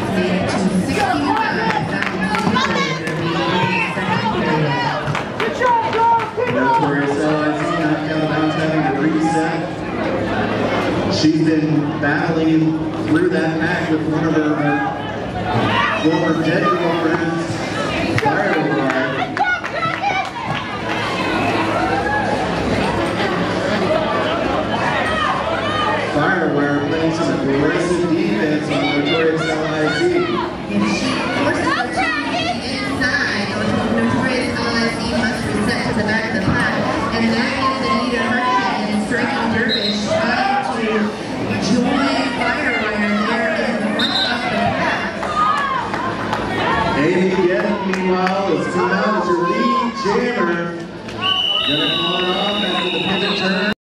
made it to 65. Notorious LIZ knocked out Bounce having to reset. She's been battling through that match with one of her former dead girlfriends, Firewire. Firewire playing some aggressive defense on Notorious LIZ. If she forces her to inside, Notorious LIZ must reset to the back of the pack, and that is Anita Hurricane and Striking Dervish trying to join Firewire there in the front of the pack. Amy Gettin, meanwhile, is coming out as your lead jammer. Gonna call it off after the pivot turn.